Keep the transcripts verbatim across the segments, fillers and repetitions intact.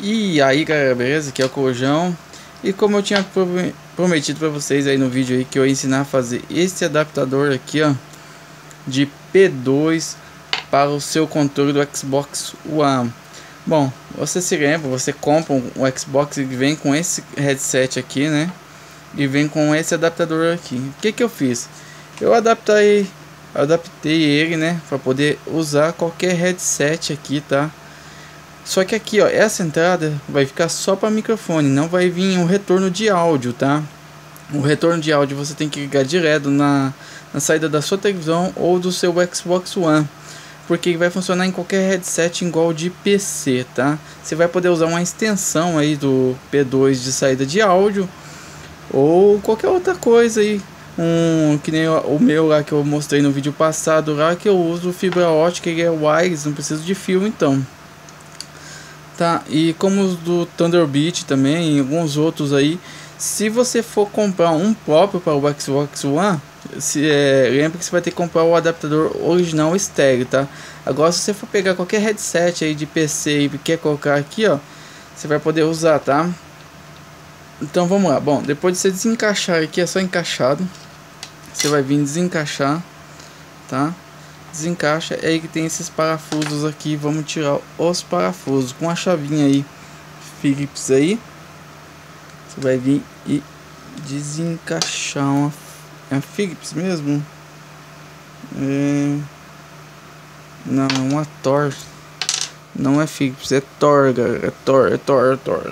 E aí galera, beleza? Aqui é o Cojão. E como eu tinha prometido para vocês aí no vídeo aí, que eu ia ensinar a fazer esse adaptador aqui, ó, de P dois para o seu controle do Xbox One. Bom, você se lembra, você compra um Xbox e vem com esse headset aqui, né? E vem com esse adaptador aqui. O que que eu fiz? Eu adaptei, adaptei ele, né, para poder usar qualquer headset aqui, tá? Só que aqui, ó, essa entrada vai ficar só para microfone, não vai vir um retorno de áudio, tá? O retorno de áudio você tem que ligar direto na, na saída da sua televisão ou do seu Xbox One, porque vai funcionar em qualquer headset igual de P C, tá? Você vai poder usar uma extensão aí do P dois de saída de áudio ou qualquer outra coisa aí, um que nem o meu lá que eu mostrei no vídeo passado lá, que eu uso fibra ótica, ele é wireless, não preciso de fio então. Tá, e como os do Thunderbird também e alguns outros aí, se você for comprar um próprio para o Xbox One, se, é, lembra que você vai ter que comprar o adaptador original estéreo, tá? Agora se você for pegar qualquer headset aí de P C e quer colocar aqui, ó, você vai poder usar, tá? Então vamos lá. Bom, depois de você desencaixar aqui, é só encaixado, você vai vir desencaixar, tá? Desencaixa, é aí que tem esses parafusos aqui. Vamos tirar os parafusos com a chavinha aí Phillips aí. Você vai vir e desencaixar uma, é a Phillips mesmo? É... Não, é uma Tor. Não é Phillips, é Tor, galera. É Tor, é Tor, é Tor.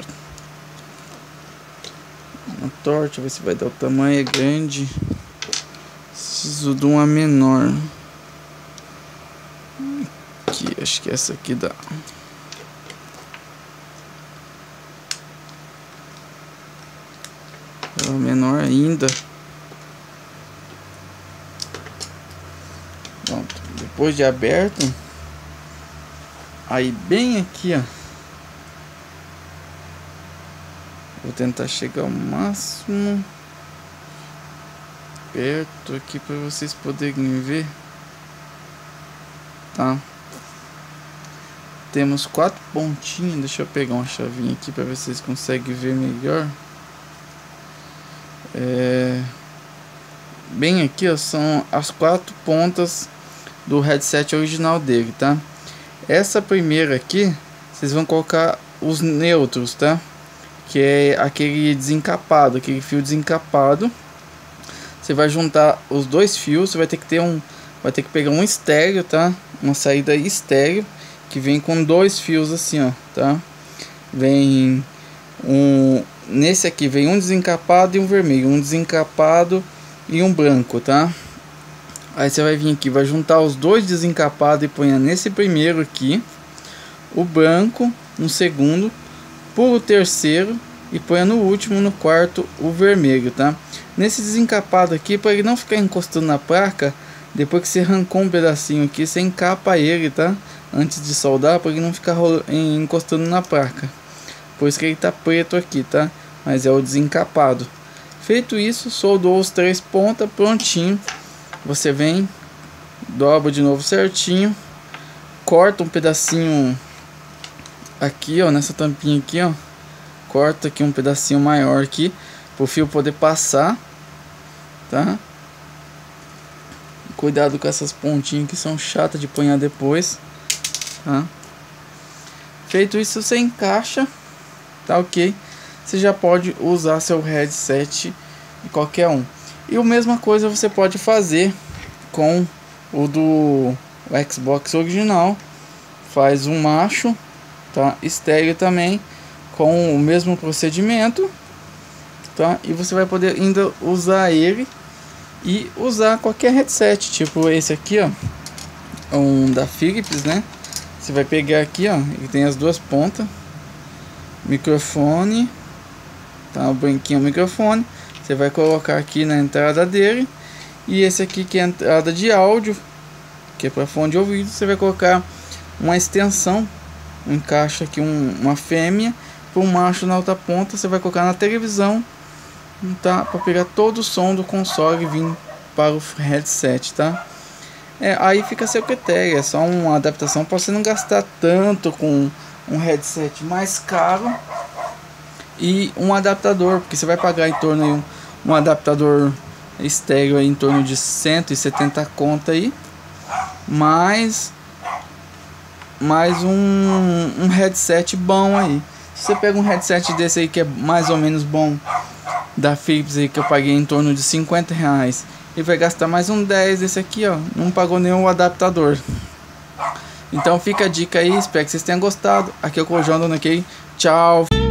Uma Tor, deixa eu ver se vai dar o tamanho, é grande. Preciso de uma menor. Aqui, acho que essa aqui dá. É menor ainda. Pronto. Depois de aberto, aí bem aqui, ó, vou tentar chegar ao máximo perto aqui para vocês poderem ver, tá? Temos quatro pontinhos. Deixa eu pegar uma chavinha aqui para ver se vocês conseguem ver melhor. É... Bem aqui, ó, são as quatro pontas do headset original dele, tá? Essa primeira aqui, vocês vão colocar os neutros, tá? Que é aquele desencapado, aquele fio desencapado. Você vai juntar os dois fios. Você vai ter que ter um, vai ter que pegar um estéreo, tá? Uma saída estéreo que vem com dois fios assim, ó, tá? Vem um, nesse aqui vem um desencapado e um vermelho, um desencapado e um branco, tá? Aí você vai vir aqui, vai juntar os dois desencapados e põe nesse primeiro aqui, o branco no segundo, por o terceiro e põe no último, no quarto, o vermelho, tá? Nesse desencapado aqui, para ele não ficar encostando na placa, depois que você arrancou um pedacinho aqui, você encapa ele, tá? Antes de soldar, para ele não ficar encostando na placa. Por isso que ele tá preto aqui, tá? Mas é o desencapado. Feito isso, soldou os três pontas, prontinho. Você vem, dobra de novo certinho, corta um pedacinho aqui, ó, nessa tampinha aqui, ó. Corta aqui um pedacinho maior aqui, para o fio poder passar, tá? Cuidado com essas pontinhas que são chatas de apanhar depois, tá? Feito isso, você encaixa, tá ok? Você já pode usar seu headset em qualquer um. E a mesma coisa você pode fazer com o do Xbox original. Faz um macho, tá? Estéreo também, com o mesmo procedimento, tá? E você vai poder ainda usar ele e usar qualquer headset, tipo esse aqui, ó, um da Philips, né? Você vai pegar aqui, ó, ele tem as duas pontas, microfone, tá? O branquinho é o microfone. Você vai colocar aqui na entrada dele, e esse aqui que é a entrada de áudio, que é para fone de ouvido. Você vai colocar uma extensão, encaixa aqui um, uma fêmea para um macho na outra ponta. Você vai colocar na televisão, tá? Para pegar todo o som do console e vir para o headset, tá? É, aí fica a seu critério, é só uma adaptação para você não gastar tanto com um headset mais caro e um adaptador, porque você vai pagar em torno aí um, um adaptador estéreo aí em torno de cento e setenta conto aí, mais mais um, um headset bom aí. Se você pega um headset desse aí que é mais ou menos bom, da Philips aí, que eu paguei em torno de cinquenta reais, e vai gastar mais um dez desse aqui, ó, não pagou nenhum adaptador. Então fica a dica aí, espero que vocês tenham gostado. Aqui é o Cojão dando aqui, tchau.